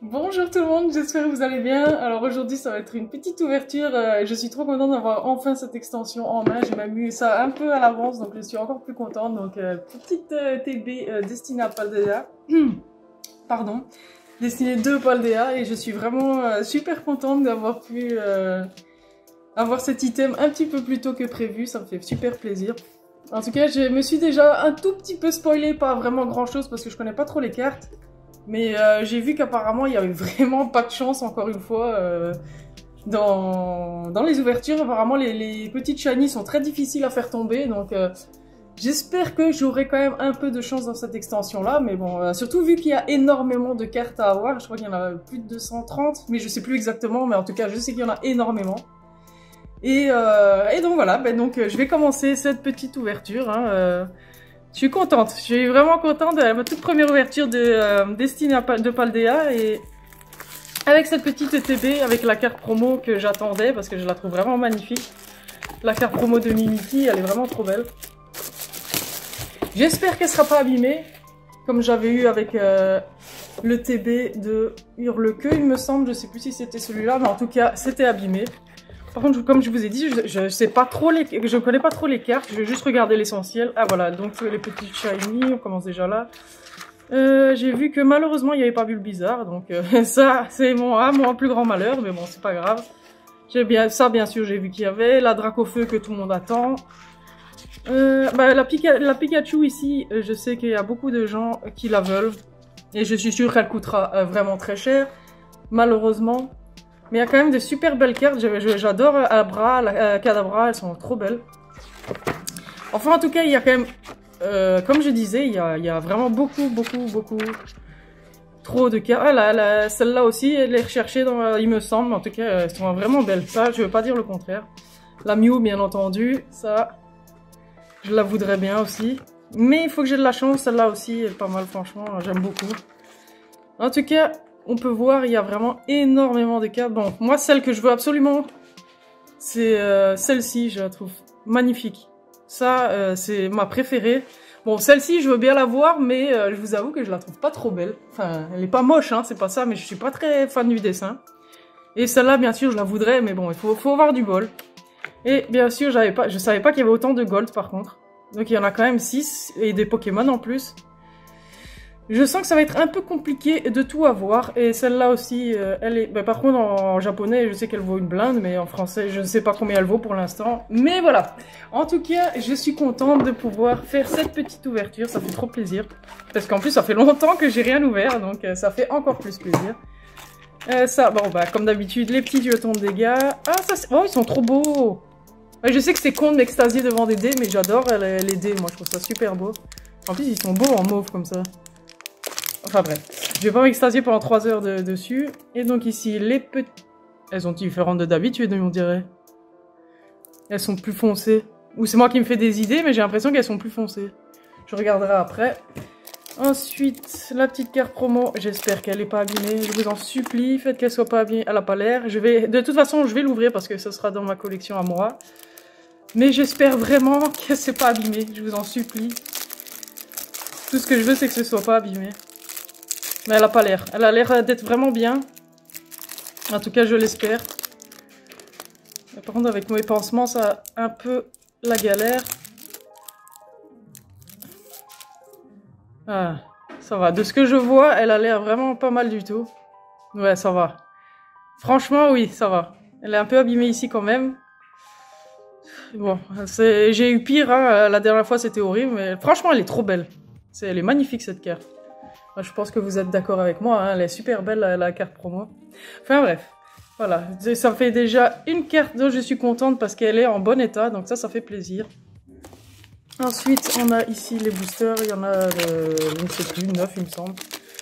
Bonjour tout le monde, j'espère que vous allez bien. Alors aujourd'hui ça va être une petite ouverture, je suis trop contente d'avoir enfin cette extension en main, j'ai même eu ça un peu à l'avance donc je suis encore plus contente. Donc petite TB destinée à Paldea, pardon, destinée de Paldea, et je suis vraiment super contente d'avoir pu avoir cet item un petit peu plus tôt que prévu, ça me fait super plaisir. En tout cas je me suis déjà un tout petit peu spoilé, pas vraiment grand chose parce que je connais pas trop les cartes. Mais j'ai vu qu'apparemment il y avait vraiment pas de chance encore une fois dans les ouvertures. Apparemment les petites shiny sont très difficiles à faire tomber, donc j'espère que j'aurai quand même un peu de chance dans cette extension là. Mais bon, surtout vu qu'il y a énormément de cartes à avoir, je crois qu'il y en a plus de 230, mais je sais plus exactement, mais en tout cas je sais qu'il y en a énormément. Et donc voilà, donc je vais commencer cette petite ouverture. Je suis contente, je suis vraiment contente de ma toute première ouverture de Destinée de Paldea, et avec cette petite ETB, avec la carte promo que j'attendais parce que je la trouve vraiment magnifique. La carte promo de Mimikyu, elle est vraiment trop belle. J'espère qu'elle sera pas abîmée, comme j'avais eu avec le TB de Hurle-Queue, il me semble, je sais plus si c'était celui-là, mais en tout cas c'était abîmé. Par contre, comme je vous ai dit, je sais pas trop je connais pas trop les cartes, je vais juste regarder l'essentiel. Ah voilà, donc les petites shiny, on commence déjà là. J'ai vu que malheureusement il n'y avait pas Bulbizarre, donc ça c'est mon plus grand malheur, mais bon c'est pas grave. Bien sûr j'ai vu qu'il y avait la Dracofeu que tout le monde attend. La Pikachu ici, je sais qu'il y a beaucoup de gens qui la veulent, et je suis sûre qu'elle coûtera vraiment très cher, malheureusement. Mais il y a quand même de super belles cartes, j'adore Abra, Kadabra, elles sont trop belles. Enfin en tout cas il y a quand même, comme je disais, il y a vraiment beaucoup trop de cartes. Ah celle-là aussi, elle est recherchée, il me semble, en tout cas elles sont vraiment belles, ça je veux pas dire le contraire. La Mew bien entendu, ça je la voudrais bien aussi. Mais il faut que j'ai de la chance, celle-là aussi elle est pas mal franchement, j'aime beaucoup. En tout cas... on peut voir, il y a vraiment énormément de cartes. Bon, moi, celle que je veux absolument, c'est celle-ci, je la trouve magnifique. Ça, c'est ma préférée. Bon, celle-ci, je veux bien la voir, mais je vous avoue que je la trouve pas trop belle. Enfin, elle est pas moche, hein, c'est pas ça, mais je suis pas très fan du dessin. Et celle-là, bien sûr, je la voudrais, mais bon, il faut avoir du bol. Et bien sûr, je savais pas qu'il y avait autant de gold, par contre. Donc, il y en a quand même 6, et des Pokémon en plus. Je sens que ça va être un peu compliqué de tout avoir, et celle-là aussi, elle est... par contre, en japonais, je sais qu'elle vaut une blinde, mais en français, je ne sais pas combien elle vaut pour l'instant. Mais voilà, en tout cas, je suis contente de pouvoir faire cette petite ouverture, ça fait trop plaisir. Parce qu'en plus, ça fait longtemps que j'ai rien ouvert, donc ça fait encore plus plaisir. Comme d'habitude, les petits jetons de dégâts. Ah, oh, ils sont trop beaux! Je sais que c'est con de m'extasier devant des dés, mais j'adore les dés, moi, je trouve ça super beau. En plus, ils sont beaux en mauve, comme ça. Enfin bref, je vais pas m'extasier pendant 3 heures dessus. Et donc ici, les petites... elles sont différentes de d'habitude, on dirait. Elles sont plus foncées. Ou c'est moi qui me fais des idées, mais j'ai l'impression qu'elles sont plus foncées. Je regarderai après. Ensuite, la petite carte promo. J'espère qu'elle est pas abîmée. Je vous en supplie, faites qu'elle soit pas abîmée. Elle a pas l'air. De toute façon, je vais l'ouvrir parce que ce sera dans ma collection à moi. Mais j'espère vraiment qu'elle s'est pas abîmée. Je vous en supplie. Tout ce que je veux, c'est que ce soit pas abîmé. Mais elle a pas l'air. Elle a l'air d'être vraiment bien. En tout cas, je l'espère. Par contre, avec mes pansements, ça a un peu la galère. Ah, ça va. De ce que je vois, elle a l'air vraiment pas mal du tout. Ouais, ça va. Franchement, oui, ça va. Elle est un peu abîmée ici quand même. Bon, j'ai eu pire, hein. La dernière fois, c'était horrible. Mais franchement, elle est trop belle. Elle est magnifique, cette carte. Je pense que vous êtes d'accord avec moi, hein, elle est super belle la carte promo. Enfin bref, voilà, ça fait déjà une carte dont je suis contente parce qu'elle est en bon état, donc ça fait plaisir. Ensuite, on a ici les boosters, il y en a, je ne sais plus, 9 il me semble.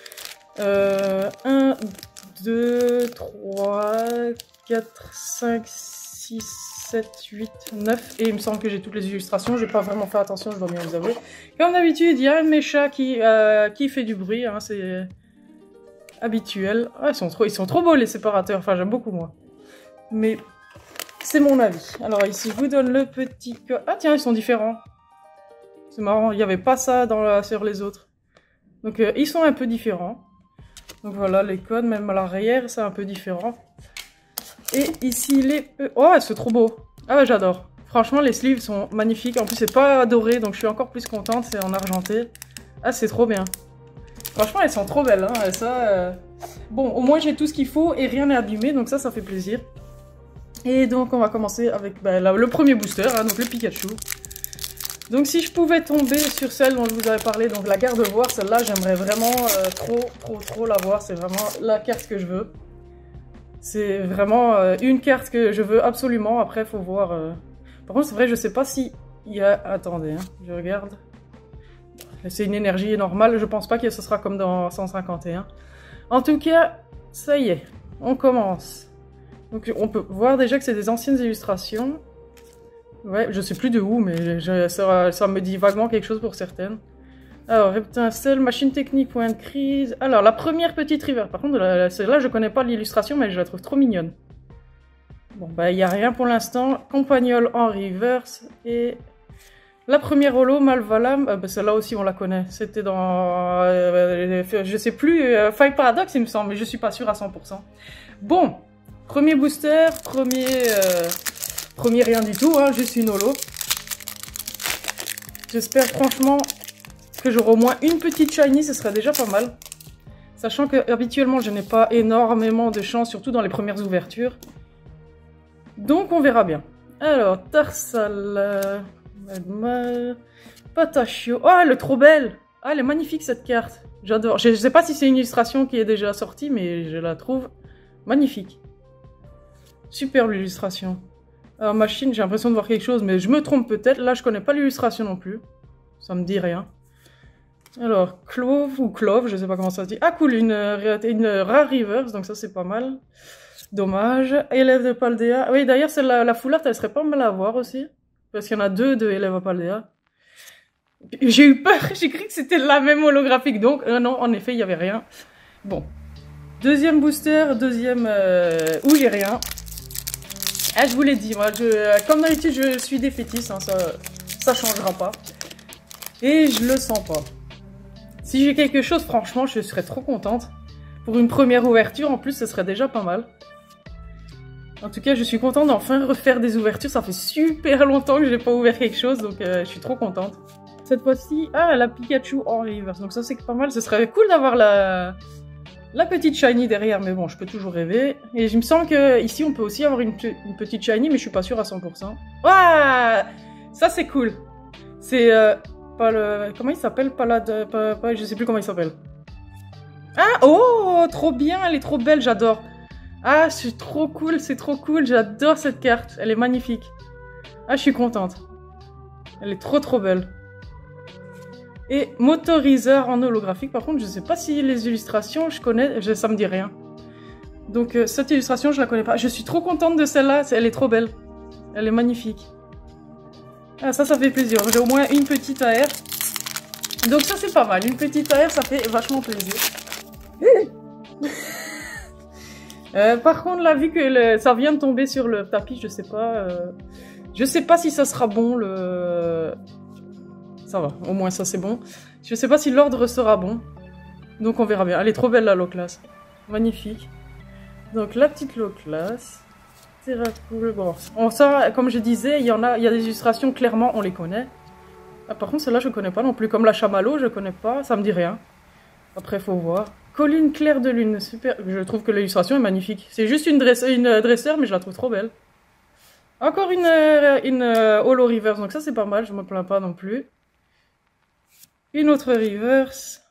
1, 2, 3, 4, 5, 6, 7, 8, 9. Et il me semble que j'ai toutes les illustrations. J'ai pas vraiment fait attention, je dois bien vous avouer. Comme d'habitude, il y a un de mes chats qui fait du bruit. Hein, c'est habituel. Ah, ils sont trop beaux les séparateurs. Enfin, j'aime beaucoup moi. Mais c'est mon avis. Alors ici, je vous donne le petit... Ah tiens, ils sont différents. C'est marrant, il n'y avait pas ça sur les autres. Donc ils sont un peu différents. Donc voilà les codes, même à l'arrière, c'est un peu différent. Et ici les... Oh, c'est trop beau. Ah ouais, j'adore. Franchement, les sleeves sont magnifiques. En plus, c'est pas doré, donc je suis encore plus contente. C'est en argenté. Ah, c'est trop bien. Franchement, elles sont trop belles. Hein. Ça, Bon, au moins, j'ai tout ce qu'il faut et rien n'est abîmé. Donc ça fait plaisir. Et donc, on va commencer avec le premier booster, hein, donc le Pikachu. Donc, si je pouvais tomber sur celle dont je vous avais parlé, donc la Gardevoir, celle-là, j'aimerais vraiment trop l'avoir. C'est vraiment la carte que je veux. C'est vraiment une carte que je veux absolument. Après, il faut voir... Par contre, c'est vrai, je sais pas si il y a... Attendez, hein, je regarde. C'est une énergie normale. Je pense pas que ce sera comme dans 151. En tout cas, ça y est. On commence. Donc, on peut voir déjà que c'est des anciennes illustrations. Ouais, je sais plus de où, mais ça me dit vaguement quelque chose pour certaines. Alors, Reptincelle, machine technique, point de crise. Alors, la première petite river. Par contre, celle-là, je connais pas l'illustration, mais je la trouve trop mignonne. Bon, bah, il n'y a rien pour l'instant. Compagnol en reverse. Et la première holo, Malvalam. Celle-là aussi, on la connaît. C'était dans... je sais plus, Five Paradox, il me semble, mais je suis pas sûre à 100%. Bon, premier booster, premier rien du tout, hein, juste une holo. J'espère franchement que j'aurai au moins une petite shiny, ce serait déjà pas mal. Sachant que habituellement, je n'ai pas énormément de chance, surtout dans les premières ouvertures. Donc, on verra bien. Alors, Tarsal, Magma, Patachio. Oh, elle est trop belle! Ah, elle est magnifique cette carte. J'adore. Je ne sais pas si c'est une illustration qui est déjà sortie, mais je la trouve magnifique. Superbe l'illustration. Alors, machine, j'ai l'impression de voir quelque chose, mais je me trompe peut-être. Là, je connais pas l'illustration non plus. Ça me dit rien. Alors, Clove ou Clove, je sais pas comment ça se dit. Ah, cool, une rare reverse, donc ça, c'est pas mal. Dommage. Élève de Paldea. Oui, d'ailleurs, la full art, elle serait pas mal à voir aussi. Parce qu'il y en a deux de Élève à Paldea. J'ai eu peur, j'ai cru que c'était la même holographique. Donc, non, en effet, il n'y avait rien. Bon. Deuxième booster, où j'ai rien. Ah, je vous l'ai dit, moi, comme d'habitude, je suis défaitiste, hein, ça changera pas. Et je le sens pas. Si j'ai quelque chose, franchement, je serais trop contente. Pour une première ouverture, en plus, ce serait déjà pas mal. En tout cas, je suis contente d'enfin refaire des ouvertures. Ça fait super longtemps que je n'ai pas ouvert quelque chose, donc je suis trop contente. Cette fois-ci, la Pikachu en reverse. Donc ça, c'est pas mal. Ce serait cool d'avoir la petite shiny derrière, mais bon, je peux toujours rêver. Et il me semble qu'ici, on peut aussi avoir une petite shiny, mais je suis pas sûre à 100%. Ouah, ça, c'est cool. C'est pas le... Comment il s'appelle? Je sais plus comment il s'appelle. Ah, oh, trop bien, elle est trop belle, j'adore. Ah, c'est trop cool, j'adore cette carte, elle est magnifique. Ah, je suis contente. Elle est trop belle. Et motoriseur en holographique, par contre, je sais pas si les illustrations, je connais, ça me dit rien. Donc, cette illustration, je la connais pas. Je suis trop contente de celle-là, elle est trop belle. Elle est magnifique. Ah, ça fait plaisir. J'ai au moins une petite AR. Donc ça, c'est pas mal. Une petite AR, ça fait vachement plaisir. Par contre, là, vu que ça vient de tomber sur le tapis, je sais pas si ça sera bon, Ça va, au moins ça, c'est bon. Je sais pas si l'ordre sera bon. Donc on verra bien. Elle est trop belle, la low class. Magnifique. Donc la petite low class. Cool. Bon, ça, comme je disais, il y a des illustrations, clairement, on les connaît. Ah, par contre, celle-là, je connais pas non plus. Comme la chamallow, je connais pas, ça me dit rien. Après, faut voir. Colline claire de lune, super. Je trouve que l'illustration est magnifique. C'est juste une dresseur, mais je la trouve trop belle. Encore une holo reverse, donc ça, c'est pas mal, je me plains pas non plus. Une autre reverse.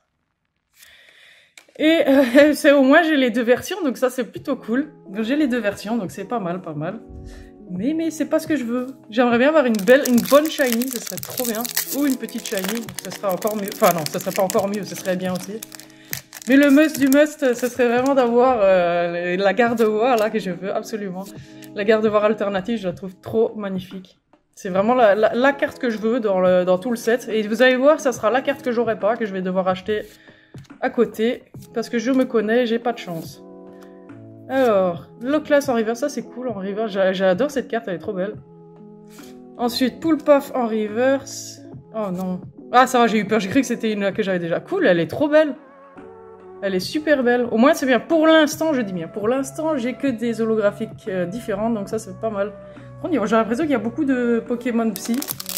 Et au moins j'ai les deux versions, donc ça c'est plutôt cool. J'ai les deux versions, donc c'est pas mal. Mais c'est pas ce que je veux. J'aimerais bien avoir une bonne shiny, ce serait trop bien. Ou une petite shiny, ce serait encore mieux. Enfin non, ce serait pas encore mieux, ce serait bien aussi. Mais le must du must, ce serait vraiment d'avoir la Gardevoir là que je veux absolument. La Gardevoir alternative, je la trouve trop magnifique. C'est vraiment la carte que je veux dans tout le set. Et vous allez voir, ça sera la carte que j'aurai pas, que je vais devoir acheter à côté. Parce que je me connais, j'ai pas de chance. Alors, low class en reverse, ça c'est cool en reverse. J'adore cette carte, elle est trop belle. Ensuite, Pool Puff en reverse. Oh non. Ah ça va, j'ai eu peur, j'ai cru que c'était une que j'avais déjà. Cool, elle est trop belle. Elle est super belle. Au moins, c'est bien. Pour l'instant, je dis bien, pour l'instant, j'ai que des holographiques différentes, donc ça, c'est pas mal. J'ai l'impression qu'il y a beaucoup de Pokémon Psy.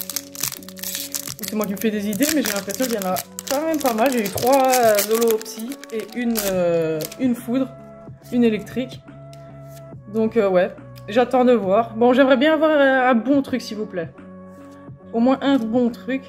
C'est moi qui me fais des idées, mais j'ai l'impression qu'il y en a quand même pas mal. J'ai eu 3 Holo Psy et une foudre, une électrique. Donc, ouais, j'attends de voir. Bon, j'aimerais bien avoir un bon truc, s'il vous plaît. Au moins un bon truc.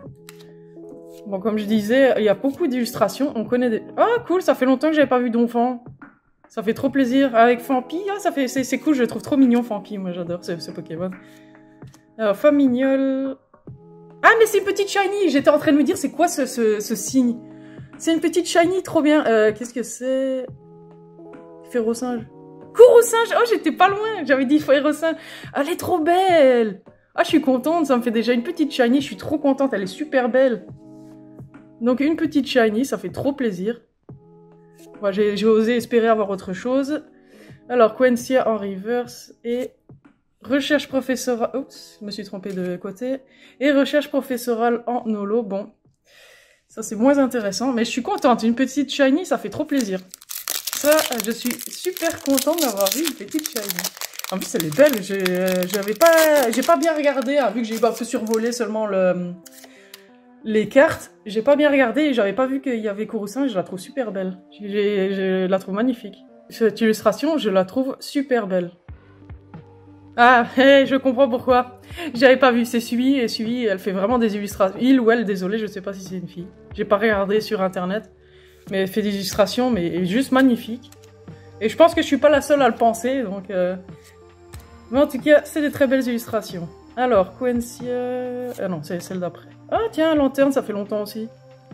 Bon, comme je disais, il y a beaucoup d'illustrations. On connaît des... Ah, cool, ça fait longtemps que j'avais pas vu d'enfant. Ça fait trop plaisir. Avec Fampi, ah, c'est cool, je le trouve trop mignon, Fampi. Moi, j'adore ce Pokémon. Alors, Famignol... Ah, mais c'est une petite shiny. J'étais en train de me dire, c'est quoi ce signe? C'est une petite shiny, trop bien. Qu'est-ce que c'est? Férocinge. Courroucinge. Oh, j'étais pas loin. J'avais dit Férocinge. Elle est trop belle. Ah, je suis contente. Ça me fait déjà une petite shiny. Je suis trop contente. Elle est super belle. Donc une petite shiny, ça fait trop plaisir. Moi, j'ai osé espérer avoir autre chose. Alors, Quencia en reverse et recherche professorale... Oups, je me suis trompée de côté. Et recherche professorale en holo. Bon, ça c'est moins intéressant, mais je suis contente. Une petite shiny, ça fait trop plaisir. Ça, je suis super contente d'avoir vu une petite shiny. En plus, elle est belle. J'ai pas bien regardé, hein, vu que j'ai un peu survolé seulement les cartes. J'ai pas bien regardé et j'avais pas vu qu'il y avait Courroucinge. Je la trouve super belle. Je la trouve magnifique. Cette illustration, je la trouve super belle. Ah, hey, je comprends pourquoi. J'avais pas vu. C'est Sui et Sui, elle fait vraiment des illustrations. Il ou elle, désolé, je sais pas si c'est une fille. J'ai pas regardé sur internet. Mais elle fait des illustrations, mais juste magnifiques. Et je pense que je suis pas la seule à le penser, donc... Mais en tout cas, c'est des très belles illustrations. Alors, Quencia... Ah non, c'est celle d'après. Ah tiens, Lanterne, ça fait longtemps aussi.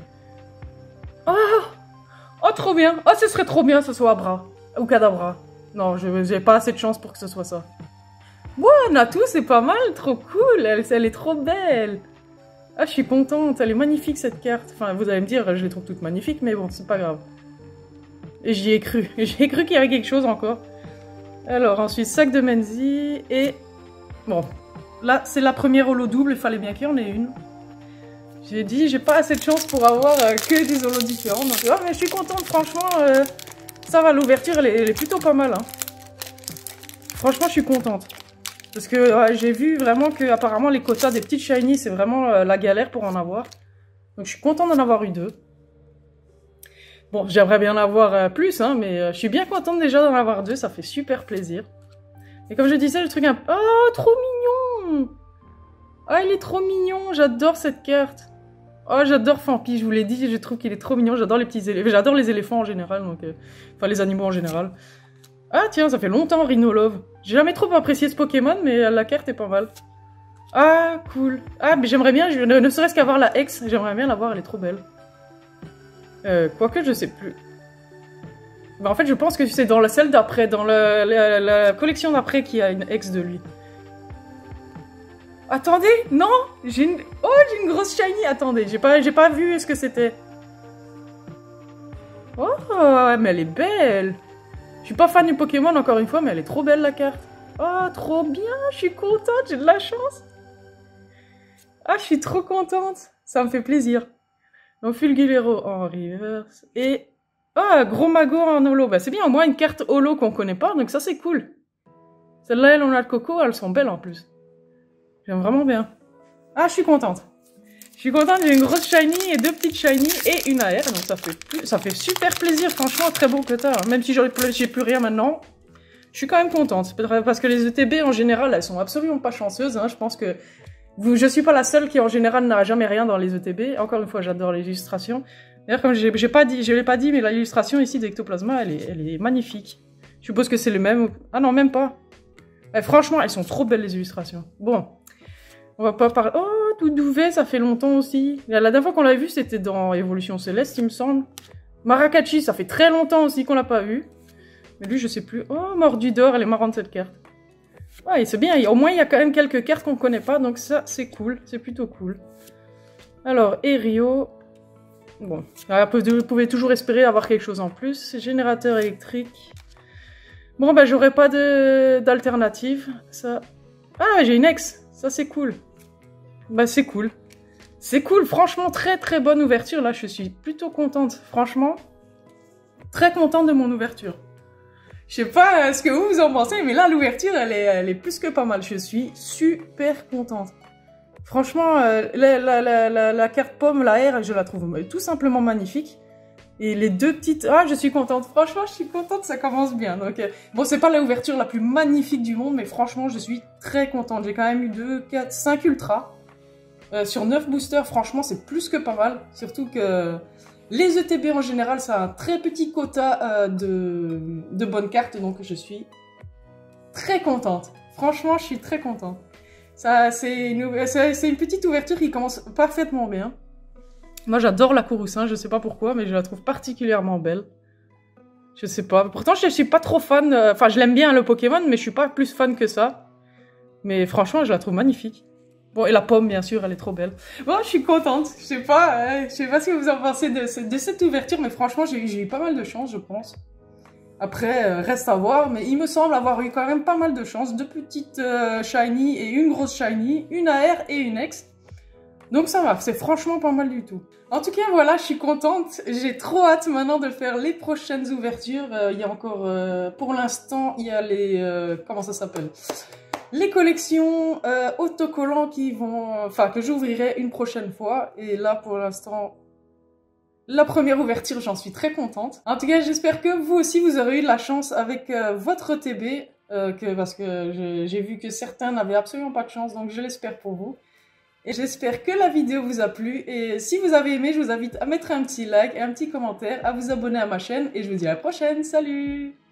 Ah, oh, trop bien. Oh, ce serait trop bien que ce soit Abra. Ou Kadabra. Non, j'ai pas assez de chance pour que ce soit ça. Wow, Natu, c'est pas mal, trop cool. Elle est trop belle. Ah, je suis contente. Elle est magnifique, cette carte. Enfin, vous allez me dire, je les trouve toutes magnifiques, mais bon, c'est pas grave. Et j'y ai cru. J'ai cru qu'il y avait quelque chose encore. Alors, ensuite, sac de Menzi et... Bon, là, c'est la première holo double. Il fallait bien qu'il y en ait une. J'ai dit, j'ai pas assez de chance pour avoir que des holos différents. Donc, oh, mais je suis contente, franchement. Ça va, l'ouverture, elle est plutôt pas mal. Hein. Franchement, je suis contente. Parce que j'ai vu vraiment que apparemment les quotas des petites shiny, c'est vraiment la galère pour en avoir. Donc, je suis contente d'en avoir eu 2. Bon, j'aimerais bien en avoir plus, hein, mais je suis bien contente déjà d'en avoir 2. Ça fait super plaisir. Et comme je disais, le truc un peu... Oh, trop mignon! Ah, il est trop mignon, j'adore cette carte. Oh, j'adore Fampi, je vous l'ai dit, je trouve qu'il est trop mignon. J'adore les petits éléphants. J'adore les éléphants en général, donc... Enfin, les animaux en général. Ah, tiens, ça fait longtemps, Rhinolove. J'ai jamais trop apprécié ce Pokémon, mais la carte est pas mal. Ah, cool. Ah, mais j'aimerais bien, ne serait-ce qu'avoir la X, j'aimerais bien la voir, elle est trop belle. Quoique, je sais plus. Bah, en fait, je pense que c'est dans celle d'après, dans la collection d'après qu'il y a une X de lui. Attendez, non, j'ai une grosse shiny. Attendez, j'ai pas vu ce que c'était. Oh, mais elle est belle. Je suis pas fan du Pokémon encore une fois, mais elle est trop belle la carte. Oh, trop bien, je suis contente, j'ai de la chance. Ah, je suis trop contente, ça me fait plaisir. Donc Fulgulero en reverse et Gros Mago en holo. Bah c'est bien, au moins une carte holo qu'on connaît pas, donc ça c'est cool. Celle-là, elle en a le coco, elles sont belles en plus. J'aime vraiment bien. Ah, je suis contente. Je suis contente, j'ai une grosse shiny et 2 petites shiny et une AR, donc ça fait super plaisir, franchement, très bon quota. Hein. Même si j'ai plus rien maintenant, je suis quand même contente. Parce que les ETB, en général, elles sont absolument pas chanceuses. Hein. Je pense que je suis pas la seule qui, en général, n'a jamais rien dans les ETB. Encore une fois, j'adore les illustrations. D'ailleurs, comme je l'ai pas dit, mais l'illustration ici d'Ectoplasma, elle est magnifique. Je suppose que c'est les mêmes. Ah non, même pas. Franchement, elles sont trop belles, les illustrations. Bon. On va pas parler... Oh, Doudouvet, ça fait longtemps aussi. La dernière fois qu'on l'a vu, c'était dans Évolution Céleste, il me semble. Maracaichi, ça fait très longtemps aussi qu'on l'a pas vu. Mais lui, je sais plus. Oh, Mordidor, elle est marrante cette carte. Ouais, c'est bien. Au moins, il y a quand même quelques cartes qu'on connaît pas, donc ça, c'est cool. C'est plutôt cool. Alors, Erio. Bon, vous pouvez toujours espérer avoir quelque chose en plus. Générateur électrique. Bon, bah, j'aurai pas d'alternative. Ça... Ah, j'ai une ex. Ça, c'est cool. Bah, c'est cool. C'est cool. Franchement, très, très bonne ouverture. Là, je suis plutôt contente. Franchement. très contente de mon ouverture. Je sais pas ce que vous en pensez, mais là, l'ouverture, elle est plus que pas mal. Je suis super contente. Franchement, la carte pomme, la R, je la trouve tout simplement magnifique. Et les deux petites... Ah, je suis contente. Franchement, je suis contente, ça commence bien. Donc, bon, c'est pas l'ouverture la plus magnifique du monde, mais franchement, je suis très contente. J'ai quand même eu 2, 4, 5 ultras. Sur 9 boosters, franchement, c'est plus que pas mal. Surtout que les ETB en général, ça a un très petit quota de bonnes cartes. Donc, je suis très contente. Franchement, je suis très contente. C'est une petite ouverture qui commence parfaitement bien. Moi, j'adore la Courroucin, je sais pas pourquoi, mais je la trouve particulièrement belle. Je sais pas. Pourtant, je suis pas trop fan... Enfin, je l'aime bien, le Pokémon, mais je suis pas plus fan que ça. Mais franchement, je la trouve magnifique. Bon, et la pomme, bien sûr, elle est trop belle. Bon, je suis contente. Je sais pas ce que vous en pensez de cette ouverture, mais franchement, j'ai eu pas mal de chance, je pense. Après, reste à voir, mais il me semble avoir eu quand même pas mal de chance. 2 petites shiny et une grosse shiny, une AR et une X. Donc ça va, c'est franchement pas mal du tout. En tout cas, voilà, je suis contente. J'ai trop hâte maintenant de faire les prochaines ouvertures. Il y a encore, pour l'instant, il y a les... comment ça s'appelle? Les collections autocollants qui vont... Enfin, que j'ouvrirai une prochaine fois. Et là, pour l'instant... La première ouverture, j'en suis très contente. En tout cas, j'espère que vous aussi, vous aurez eu de la chance avec votre TB. Parce que j'ai vu que certains n'avaient absolument pas de chance, donc je l'espère pour vous. Et j'espère que la vidéo vous a plu. Et si vous avez aimé, je vous invite à mettre un petit like et un petit commentaire, à vous abonner à ma chaîne. Et je vous dis à la prochaine. Salut!